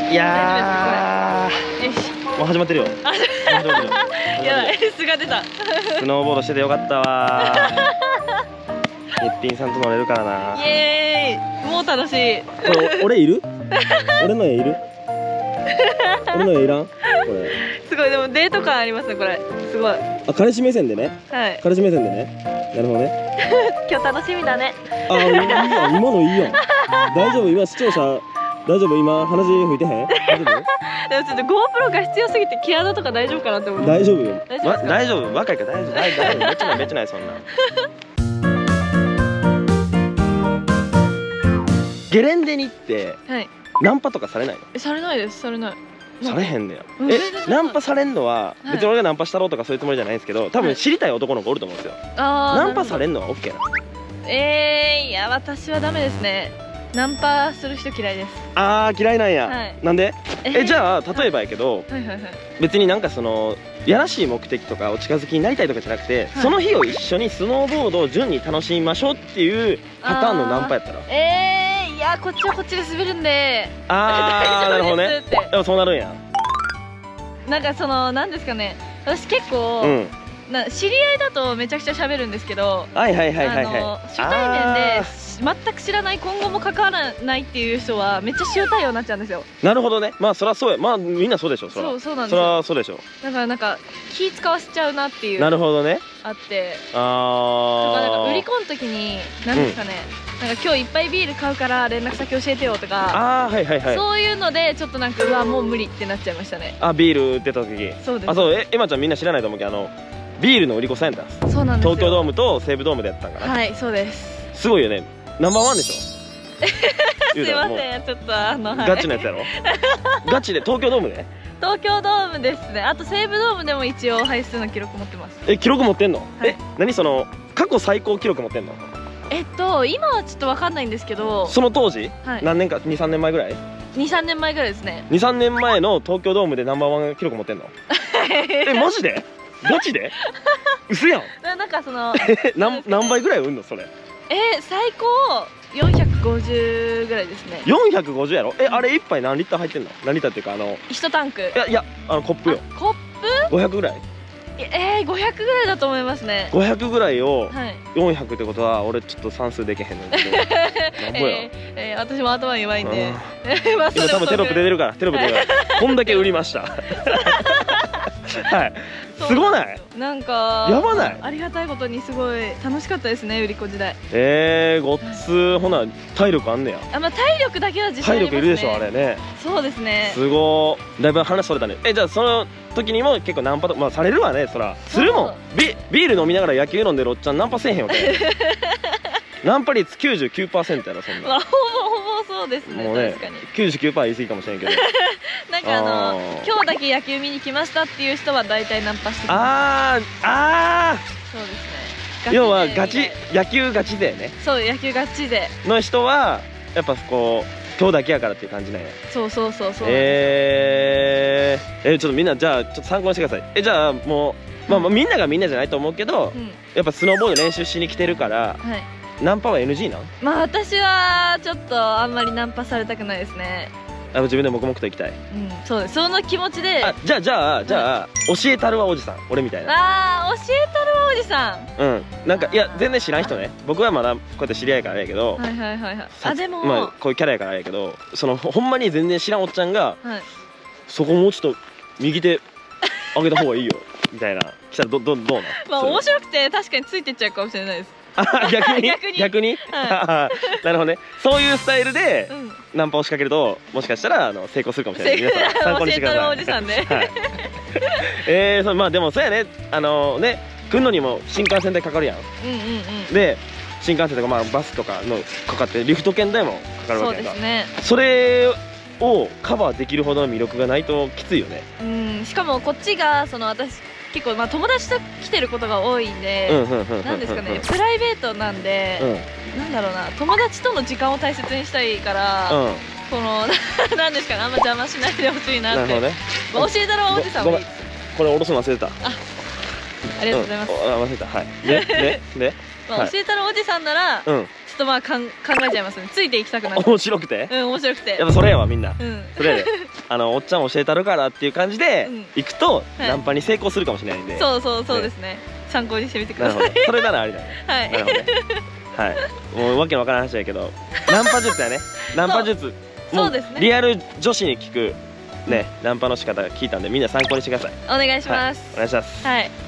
いやー、 よし、 もう始まってるよ。 やばい、素が出た。 スノーボードしててよかったわー。べっぴんさんと乗れるからな。 イエーイ、もう楽しい。 これ俺いる？俺の絵いる？俺の絵いらん？これ。 すごい、でもデート感ありますね、これ。すごい。 あ、彼氏目線でね。 はい。 彼氏目線でね。なるほどね。 今日楽しみだね。 あ、いいやん、今のいいやん。大丈夫？今視聴者大丈夫？今鼻血吹いてへん？大丈夫？ でもちょっと GoPro が必要すぎて毛穴とか大丈夫かなって思う。 大丈夫よ。 大丈夫ですか？ 大丈夫。若いから大丈夫。大丈夫。めっちゃないめっちゃないそんな。ゲレンデに行ってはい。 ナンパとかされないの？ されないです、されない。 されへんねや。ナ全然されないンパされんのは別に俺がナンパしたろうとかそういうつもりじゃないんですけど、多分知りたい男の子おると思うんですよ。 あー、 ナンパされん。 んのは OK な。 いや、私はダメですね。ナンパする人嫌いです。 あー、嫌いなんや。 はいなんで？じゃあ例えばはやけど、 はいはいはい。 別になんかそのやらしい目的とかお近づきになりたいとかじゃなくて、 はいその日を一緒にスノーボードを順に楽しみましょうっていうパターンのナンパやったら。 いや、こっちはこっちで滑るんで。 あー、なるほどね。 大丈夫ですって。 でもそうなるんや。 なんかその、なんですかね、私結構、 うん。 知り合いだとめちゃくちゃ喋るんですけど、 はいはいはいはいはい。 初対面で全く知らない、今後も関わらないっていう人はめっちゃ塩対応になっちゃうんですよ。 なるほどね。まあそりゃそうや。まあみんなそうでしょ。そらそうなんですそりよ。 ゃそうでしょ。 だからなんか気使わせちゃうなっていうなるほどね。 あって、だからあー。 売り込む時に何ですかね、なんか今日いっぱいビール買うから連絡先教えてよとか、 あー、はいはいはい。 そういうのでちょっとなんかうわもう無理ってなっちゃいましたね。 あ、ビール売ってた時。 そうです。 あ、そう、エマちゃんみんな知らないと思うけど、ビールの売り子さんやったん。 そうなんですよ。 東京ドームと西武ドームでやったんかな。 はい、そうです。 すごいよね。ナンバーワンでしょ。 すいまん。 せん、ちょっとはいガチのやつやろ。ガチで東京ドームで。 東京ドームですね。あと西武ドームでも一応配数の記録持ってます。 記録持ってんの？ はい何その過去最高記録持ってんの？ 今はちょっとわかんないんですけど、 その当時、 はい、 何年か、2、3年前ぐらい 2、3年前ぐらいですね。 2、3年前の東京ドームでナンバーワン記録持ってんの？マジで？ガチで？嘘やん。 なんかその何倍ぐらい売んのそれ？ 最高450ぐらいですね。 450やろ？あれ1杯何リッター入ってんの？何リッターっていうか 1タンク。 いやコップよ。 コップ 500ぐらい ？500ぐらいだと思いますね。 500ぐらいをはい。 400ってことは俺ちょっと算数できへんねんけどなんぼや。 私も頭弱いんで。 今多分テロップ出てるからテロップ出てるからこんだけ売りましたはい。すごない？ なんかやばない？ ありがたいことにすごい楽しかったですね、売り子時代。 ごっつほな体力あんねや。 まあ体力だけは自信あ体りますね。 力いるでしょあれね。 そうですね。 すごー。だいぶ話それたね。じゃあその時にも結構ナンパとかされるわね。そらするもん。ビール飲みながら野球飲んでるおっちゃんナンパせえへんわけ。ナンパ率 99% やろそんな。 ほぼそうですね。 もうね確かに 99% 言い過ぎかもしれんけど。 なんか今日だけ野球見に来ましたっていう人は大体ナンパしてきます。そうですね。 要はガチ野球ガチ勢ね。 そう、野球ガチ勢の人はやっぱこう今日だけやからっていう感じなんや。 そうちょっとみんなじゃあちょっと参考にしてください。じゃあもうまあみんながみんなじゃないと思うけど、やっぱスノーボード練習しに来てるからナンパは NG なん？ まあ私はちょっとあんまりナンパされたくないですね。 自分で黙々と行きたい。 そうです。その気持ちで。 じゃあ教えたるわおじさん、俺みたいな。 教えたるわおじさん。 なんかいや全然知らん人ね。僕はまだこうやって知り合いからあれやけど、 でもまあこういうキャラやからあれやけど、そのほんまに全然知らんおっちゃんがそこもうちょっと右手上げた方がいいよみたいな来たらどうなん？ まあ面白くて確かについてっちゃうかもしれないです。 逆になるほどね。そういうスタイルでナンパを仕掛けるともしかしたら成功するかもしれない。皆さん参考にしてください。 教えたるおじさんでまあでもそうやね。来んのにも新幹線代かかるやん。で新幹線とかまあバスとかのかかってリフト券代もかかるわけやから、それをカバーできるほどの魅力がないときついよね。 しかもこっちが私結構友達と来てることが多いんで、なんですかね、プライベートなんで、なんだろうな、友達との時間を大切にしたいから、このなんですかね、あんま邪魔しないでほしいなって。教えたらおじさんもいい。 これ下ろすの忘れた。 ありがとうございます。 忘れた。はい。で教えたらおじさんならちょっとまあ考えちゃいますね。ついていきたくなる。 面白くて？ 面白くて。 やっぱそれやわみんな。それやで。 おっちゃん教えたるからっていう感じで行くとナンパに成功するかもしれないんで、 そうですね、参考にしてみてください。 それならありだね。はい、なるほどね。はい、もうわけのわからん話だけど、ナンパ術やね。ナンパ術、そうですね、リアル女子に聞くね、ナンパの仕方聞いたんで、みんな参考にしてください。 お願いします。 お願いします。 はい。